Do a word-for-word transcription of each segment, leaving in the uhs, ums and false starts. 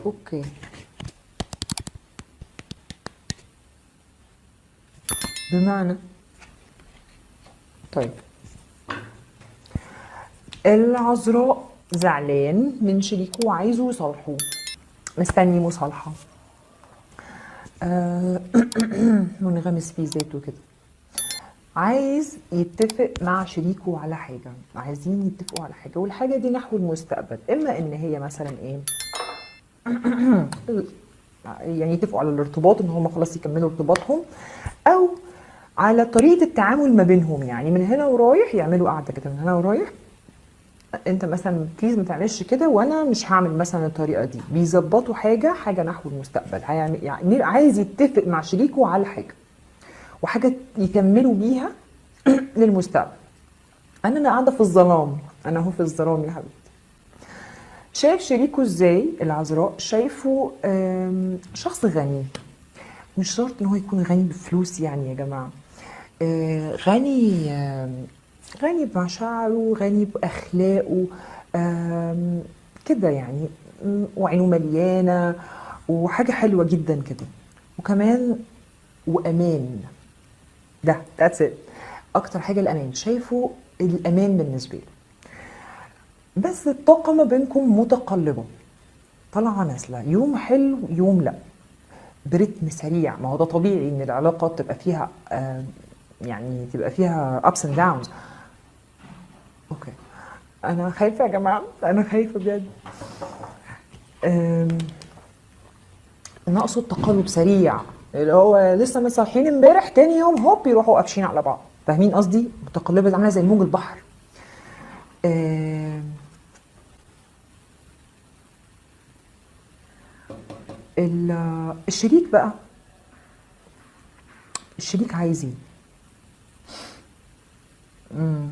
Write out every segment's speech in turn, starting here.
اوكي. بمعنى طيب العذراء زعلان من شريكه وعايزه يصالحه، مستني مصالحة، آه منغمس في ذاته كده، عايز يتفق مع شريكه على حاجة، عايزين يتفقوا على حاجة، والحاجة دي نحو المستقبل، إما إن هي مثلا إيه يعني يتفقوا على الارتباط، إن هم خلاص يكملوا ارتباطهم، أو على طريقة التعامل ما بينهم، يعني من هنا ورايح يعملوا قعدة كده، من هنا ورايح انت مثلا بليز ما تعملش كده وانا مش هعمل مثلا الطريقه دي، بيظبطوا حاجه حاجه نحو المستقبل، يعني يعني عايز يتفق مع شريكه على حاجه وحاجه يكملوا بيها للمستقبل. انا انا قاعده في الظلام، انا اهو في الظلام يا حبيبتي. شايف شريكه ازاي العذراء؟ شايفه آم، شخص غني، مش شرط ان هو يكون غني بفلوس يعني يا جماعه، آه، غني آم، غني بمشاعره، غني باخلاقه، آم، كده يعني، م، وعينه مليانه وحاجه حلوه جدا كده، وكمان وامان. ده that's it. اكتر حاجه الامان، شايفه الامان بالنسبه له. بس الطاقه ما بينكم متقلبه، طالعه نازله، يوم حلو يوم لا، برتم سريع. ما هو ده طبيعي ان العلاقه تبقى فيها آه، يعني تبقى فيها ups and downs. اوكي، انا خايفه يا جماعه، انا خايفه بجد. أم، انا اقصد تقلب سريع، اللي هو لسه مصحيين امبارح تاني يوم هوب يروحوا قافشين على بعض، فاهمين قصدي؟ متقلبه عامله زي موج البحر. أم، ال- الشريك بقى، الشريك عايز ايه؟ مم.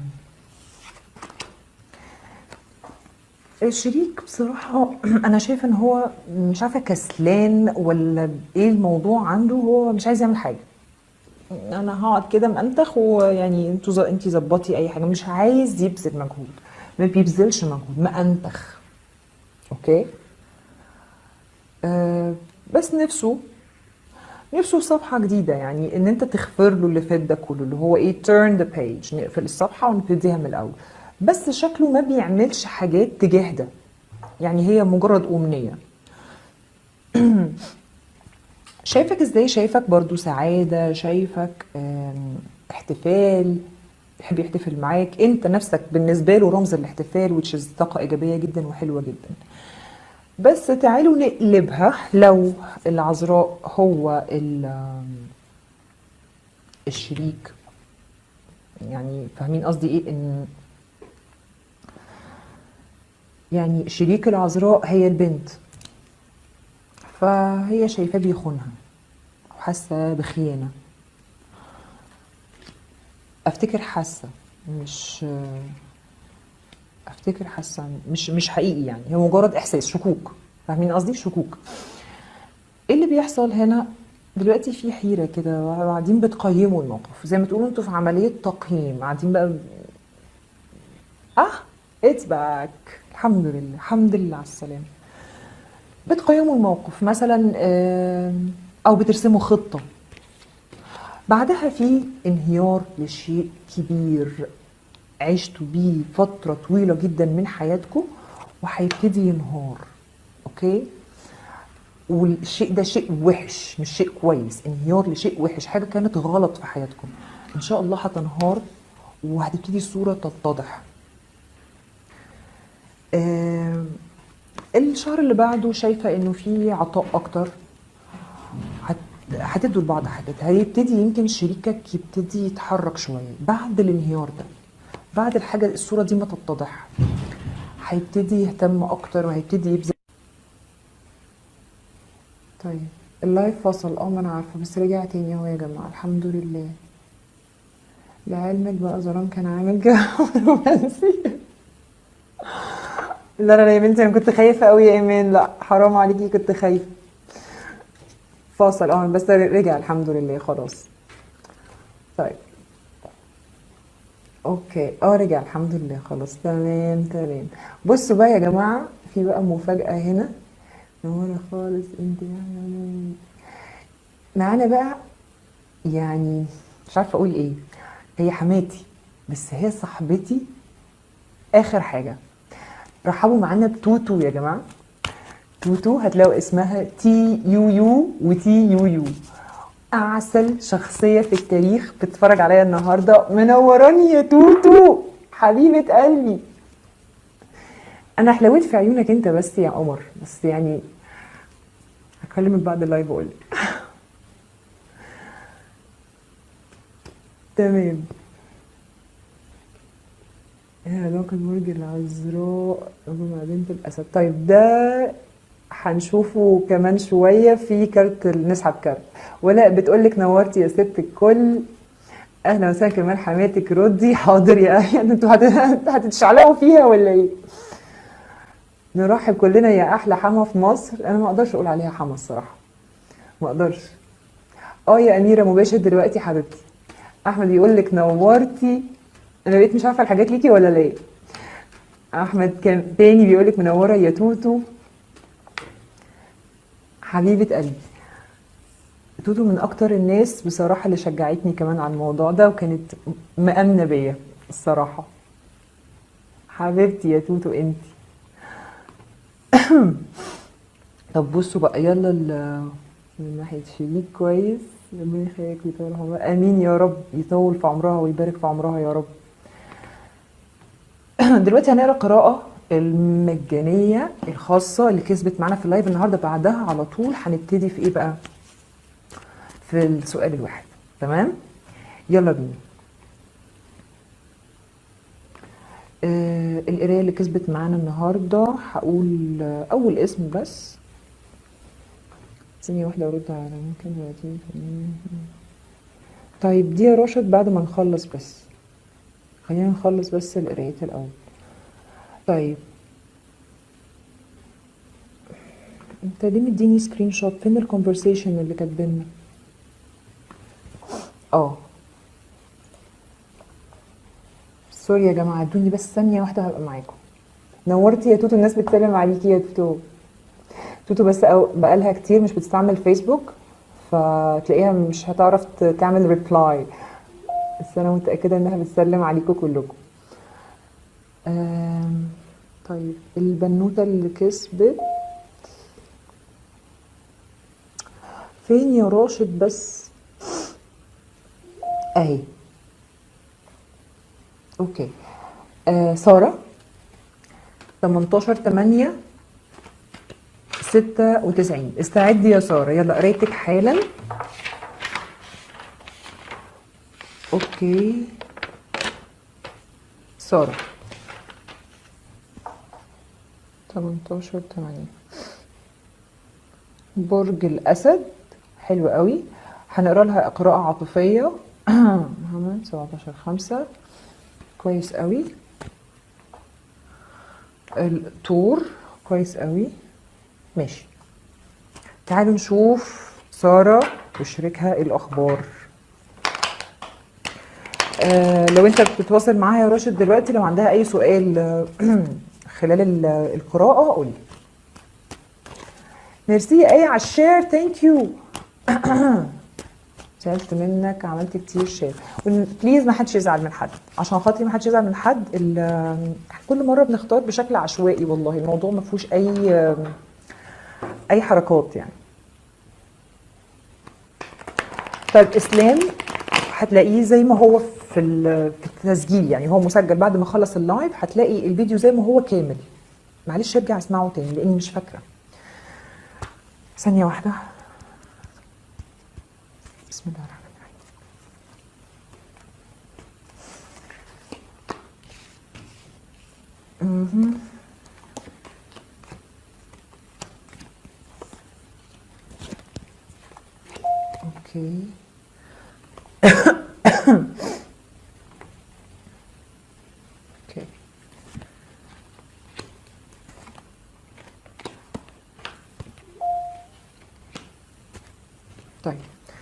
الشريك بصراحة أنا شايفة إن هو مش عارفة كسلان ولا إيه الموضوع عنده، هو مش عايز يعمل حاجة. انا هقعد كده منتخ، ويعني انتوا ز... انتي ظبطي اي حاجه، مش عايز يبذل مجهود، ما بيبذلش مجهود، مأنتخ. اوكي. آه بس نفسه، نفسه في صفحه جديده، يعني ان انت تغفر له اللي فات ده كله، اللي هو ايه turn the page، نقفل الصفحه ونبتديها من الاول. بس شكله ما بيعملش حاجات تجاه ده، يعني هي مجرد امنيه. شايفك ازاي؟ شايفك برضو سعادة، شايفك آم، احتفال، بيحب يحتفل معاك، انت نفسك بالنسبة له رمز الاحتفال، which is طاقة ايجابية جدا وحلوة جدا. بس تعالوا نقلبها، لو العذراء هو ال- آم، الشريك، يعني فاهمين قصدي ايه؟ ان يعني شريك العذراء هي البنت، فهي شايفاه بيخونها وحاسة بخيانة. افتكر حاسة، مش افتكر حاسه، مش مش حقيقي، يعني هي مجرد احساس، شكوك، فاهمين قصدي؟ شكوك. ايه اللي بيحصل هنا دلوقتي؟ في حيره كده، وقاعدين بتقيموا الموقف، زي ما تقولوا انتوا في عمليه تقييم، قاعدين بقى. اه اتس باك، الحمد لله، الحمد لله على السلامه. بتقيموا الموقف مثلا، آم، او بترسموا خطه، بعدها في انهيار لشيء كبير عشتوا بيه فتره طويله جدا من حياتكم، وهيبتدي ينهار. اوكي. والشيء ده شيء وحش، مش شيء كويس، انهيار لشيء وحش، حاجة كانت غلط في حياتكم، ان شاء الله هتنهار وهتبتدي الصورة تتضح. آم، الشهر اللي بعده شايفة انه في عطاء اكتر، هت... هتدوا لبعض حاجات، هيبتدي يمكن شريكك يبتدي يتحرك شوية بعد الانهيار ده، بعد الحاجة الصورة دي ما تتضح، هيبتدي يهتم اكتر وهيبتدي يبذل. طيب اللايف فصل، اه ما انا عارفة، بس رجع تاني اهو يا جماعة، الحمد لله. لعلمك بقى زران كان عامل كده رومانسي. لا لا لا يا بنتي، انا كنت خايفه قوي يا ايمان، لا حرام عليكي، كنت خايفه. فاصل اه، بس رجع الحمد لله خلاص. طيب اوكي، اه رجع الحمد لله خلاص، تمام تمام. بصوا بقى يا جماعه، في بقى مفاجاه هنا. منورة خالص انت يعني. معانا بقى، يعني مش عارفة اقول ايه، هي حماتي بس هي صاحبتي اخر حاجة. رحبوا معانا بتوتو يا جماعة. توتو هتلاقوا اسمها تي يو يو وتي يو يو. اعسل شخصية في التاريخ بتتفرج عليا النهاردة، منوراني يا توتو حبيبة قلبي. انا حلويت في عيونك انت بس يا قمر، بس يعني هكلمك بعد اللايف اقولك. تمام. ايه علاقة برج العذراء مع بنت الأسد؟ طيب ده هنشوفه كمان شوية في كارت، نسحب كارت. ولا بتقولك نورتي يا ست الكل، اهلا وسهلا كمان حماتك ردي. حاضر يا اهلا. انتوا هت- هتتشعلقوا فيها ولا ايه؟ نرحب كلنا يا احلى حما في مصر. انا ما اقدرش اقول عليها حما الصراحة، ما اقدرش. اه يا اميرة مباشر دلوقتي حبيبتي. احمد يقول لك نورتي. انا بقيت مش عارفة الحاجات ليكي ولا ليه. احمد كان تاني بيقول لك منورة يا توتو حبيبة قلبي. توتو من اكتر الناس بصراحة اللي شجعتني كمان على الموضوع ده، وكانت مأمنة بيا الصراحة. حبيبتي يا توتو انتي. طب بصوا بقى يلا ال- من ناحية شريك كويس. ربنا يخليك ويطول عمرها، امين يا رب، يطول في عمرها ويبارك في عمرها يا رب. دلوقتي هنقرا قراءة المجانية الخاصة اللي كسبت معانا في اللايف النهارده. بعدها على طول هنبتدي في ايه بقى؟ في السؤال الواحد. تمام؟ يلا بينا. آه القراية اللي كسبت معانا النهارده هقول آه أول اسم بس. ثانية واحدة أرد على ممكن دلوقتي. طيب دي يا راشد بعد ما نخلص بس، خلينا نخلص بس القرايات الأول. طيب انت ليه مديني سكرين شوت؟ فين الكونفرسيشن اللي كاتبيننا؟ اه سوري يا جماعة، ادوني بس ثانية واحدة هبقى معاكم. نورتي يا توتو، الناس بتسلم عليكي يا توتو. توتو بس أو بقالها كتير مش بتستعمل فيسبوك، فتلاقيها مش هتعرف ت- تعمل ريبلاي، بس انا متأكدة انها بتسلم عليكم كلكم. آم، طيب البنوتة اللي كسبت فين يا راشد بس؟ اهي. اوكي. آه سارة تمنتاشر تمانية ستة وتسعين. استعدي يا سارة، يلا قريتك حالا. اوكي سارة تمنتاشر تمانية برج الأسد. حلو قوي. هنقرا لها قراءة عاطفية. محمد سبعتاشر خمسة. كويس قوي. الطور. كويس قوي. ماشي. تعالوا نشوف سارة وشريكها إيه الأخبار. آه لو انت بتتواصل معاها يا راشد دلوقتي، لو عندها اي سؤال آه، خلال ال- القراءة قولي. ميرسي يا ايه على الشير، ثانك يو. زعلت منك، عملت كتير شير. بليز ما حدش يزعل من حد، عشان خاطري ما حدش يزعل من حد. ال- كل مرة بنختار بشكل عشوائي، والله الموضوع ما فيهوش اي آه، اي حركات يعني. طيب اسلام هتلاقيه زي ما هو في ال- في التسجيل، يعني هو مسجل. بعد ما خلص اللايف هتلاقي الفيديو زي ما هو كامل. معلش ارجع اسمعه تاني لاني مش فاكره. ثانيه واحده. بسم الله الرحمن الرحيم. مهم. اوكي. اوكي. طيب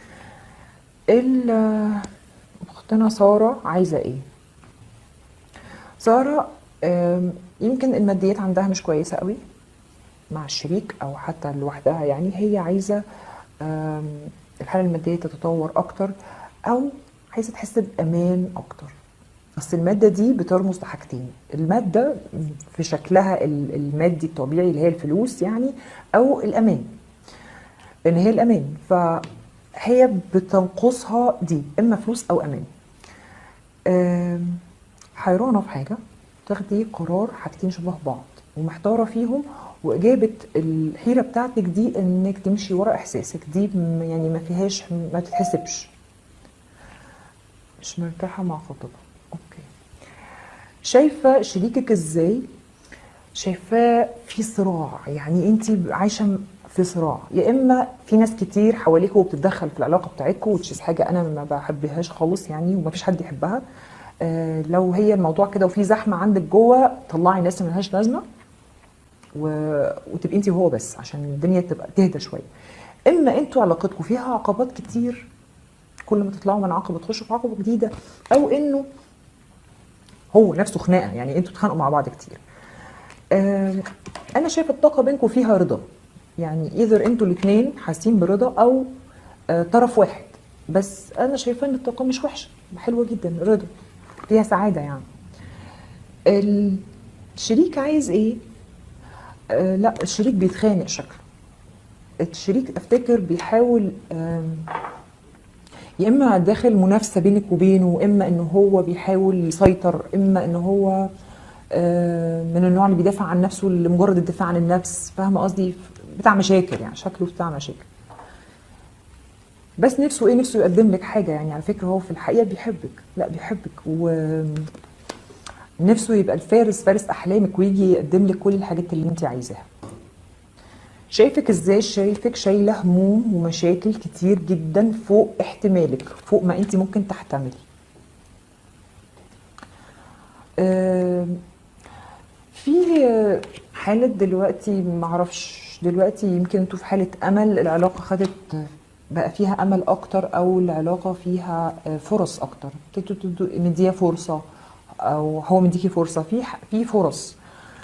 ال- اختنا ساره عايزه ايه؟ ساره آم، يمكن الماديات عندها مش كويسه قوي، مع الشريك او حتى لوحدها، يعني هي عايزه الحاله الماديه تتطور اكتر، او عايزه تحس بامان اكتر. اصل الماده دي بترمز لحاجتين، الماده في شكلها المادي الطبيعي اللي هي الفلوس يعني، او الامان، ان هي الامان، فهي بتنقصها دي اما فلوس او امان. حيرانه في حاجه، تاخدي قرار حاجتين شبه بعض ومحتاره فيهم، واجابه الحيره بتاعتك دي انك تمشي ورا احساسك، دي يعني ما فيهاش، ما تتحسبش. مش مرتاحه مع خطيبها، اوكي. شايفه شريكك ازاي؟ شايفاه في صراع، يعني انت عايشه في صراع، يا اما في ناس كتير حواليكوا وبتتدخل في العلاقه بتاعتكوا، وتشيز حاجه انا ما بحبهاش خالص يعني، وما فيش حد يحبها. آه لو هي الموضوع كده وفي زحمه عندك جوه، طلعي ناس ما لهاش لازمه و... وتبقي انت وهو بس، عشان الدنيا تبقى تهدى شويه. اما انتوا علاقتكم فيها عقبات كتير، كل ما تطلعوا من عقبه تخشوا في عقبه جديده، او انه هو نفسه خناقه، يعني انتوا بتتخانقوا مع بعض كتير. آه انا شايفه الطاقه بينكم فيها رضا، يعني اذا انتوا الاثنين حاسين برضا، او آه طرف واحد. بس انا شايفه ان الطاقه مش وحشه، حلوه جدا، رضا فيها سعاده يعني. الشريك عايز ايه؟ آه لا، الشريك بيتخانق شكله. الشريك افتكر بيحاول، آه يا اما داخل منافسه بينك وبينه، اما انه هو بيحاول يسيطر، اما انه هو من النوع اللي بيدافع عن نفسه لمجرد الدفاع عن النفس، فاهمه قصدي؟ بتاع مشاكل يعني، شكله بتاع مشاكل. بس نفسه ايه؟ نفسه يقدم لك حاجه، يعني على فكره هو في الحقيقه بيحبك، لا بيحبك، ونفسه يبقى الفارس، فارس احلامك، ويجي يقدم لك كل الحاجات اللي انت عايزاها. شايفك ازاي؟ شايفك شايله هموم ومشاكل كتير جدا فوق احتمالك، فوق ما انت ممكن تحتملي. أه في حالة دلوقتي، معرفش دلوقتي، يمكن انتوا في حالة امل، العلاقة خدت بقى فيها امل اكتر، او العلاقة فيها فرص اكتر، مديها فرصة، او هو مديكي فرصة، في في فرص.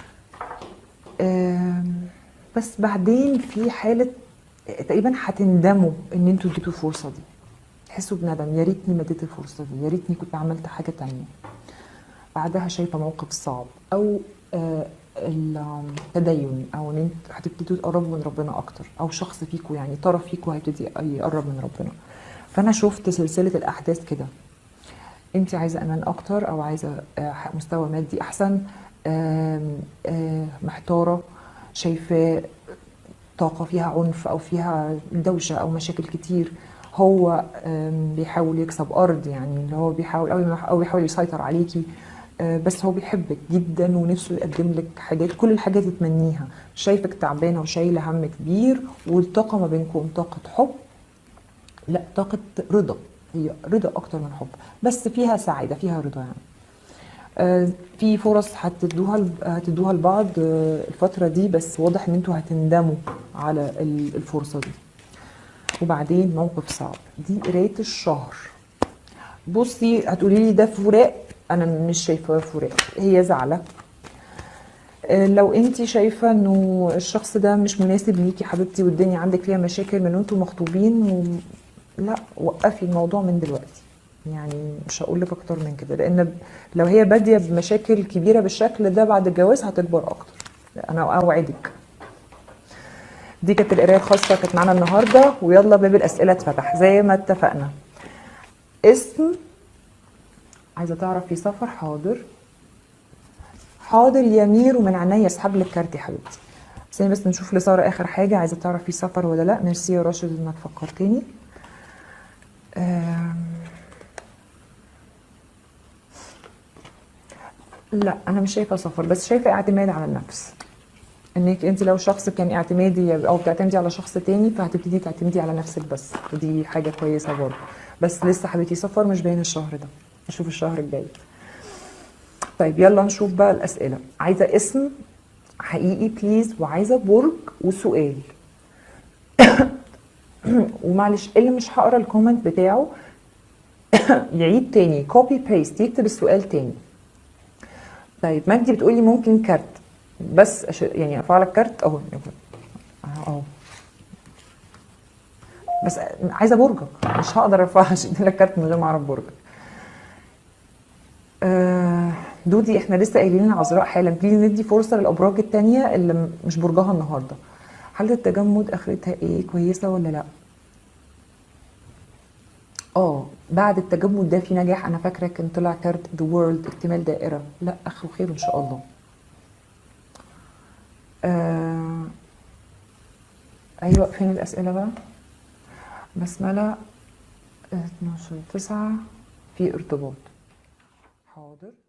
بس بعدين في حالة تقريبا هتندموا ان انتوا اديتوا الفرصة دي، تحسوا بندم، يا ريتني ما اديت الفرصة دي، يا ريتني كنت عملت حاجة تانية. بعدها شايفة موقف صعب، او آه التدين، او ان انت هتبتدوا تقربوا من ربنا اكتر، او شخص فيكم يعني طرف فيكم هيبتدي يقرب من ربنا. فانا شفت سلسله الاحداث كده، انت عايزه امان اكتر، او عايزه مستوى مادي احسن، آم آم محتاره، شايفاه طاقه فيها عنف، او فيها دوشه، او مشاكل كتير. هو بيحاول يكسب ارض، يعني اللي هو بيحاول، او بيحاول يسيطر عليكي، بس هو بيحبك جدا ونفسه يقدم لك حاجات، كل الحاجات تتمنيها. شايفك تعبانه وشايله هم كبير، والطاقه ما بينكم طاقه حب، لا طاقه رضا، هي رضا اكتر من حب، بس فيها سعاده، فيها رضا يعني. آه في فرص هتدوها هتدوها لبعض آه الفتره دي، بس واضح ان انتوا هتندموا على الفرصه دي. وبعدين موقف صعب، دي قرايه الشهر. بصي هتقولي لي ده فراق، انا مش شايفاه فراق، هي زعله. لو انت شايفه انه الشخص ده مش مناسب ليكي حبيبتي، والدنيا عندك فيها مشاكل من وانتوا مخطوبين، و... لا وقفي الموضوع من دلوقتي، يعني مش هقول لك اكتر من كده، لان لو هي باديه بمشاكل كبيره بالشكل ده بعد الجواز هتكبر اكتر، انا اوعدك. دي كانت القرايه الخاصه كانت معانا النهارده، ويلا باب الاسئله اتفتح زي ما اتفقنا. اسم، عايزه تعرف في سفر، حاضر حاضر يمير، ومن عينيا اسحب لك كارت يا حبيبتي. بس بس نشوف لساره اخر حاجه، عايزه تعرف في سفر ولا لا. ميرسي يا راشد انك فكرتني. لا انا مش شايفه سفر، بس شايفه اعتماد على النفس، انك انت لو شخص كان اعتمادي او بتعتمدي على شخص تاني، فهتبتدي تعتمدي على نفسك بس، ودي حاجه كويسه برضه. بس لسه حبيبتي سفر مش باين الشهر ده، نشوف الشهر الجاي. طيب يلا نشوف بقى الاسئله. عايزه اسم حقيقي بليز، وعايزه برج وسؤال. ومعلش اللي مش هقرا الكومنت بتاعه يعيد تاني، كوبي بيست، يكتب السؤال تاني. طيب مجدي بتقولي ممكن كارت، بس أش... يعني ارفع لك كارت اهو. بس عايزه برجك، مش هقدر ارفعش لك كارت من غير ما اعرف برجك. آه دودي احنا لسه قايلين العذراء حالا، بليز ندي فرصه للابراج التانية اللي مش برجها النهارده. حاله التجمد اخرتها ايه؟ كويسه ولا لا؟ اه بعد التجمد ده في نجاح. انا فاكره كان طلع كارت ذا وورلد، اكتمال دائره، لا اخره خير ان شاء الله. آه ايوه فين الاسئله بقى؟ بسمله اتناشر تسعة في ارتباط. حاضر.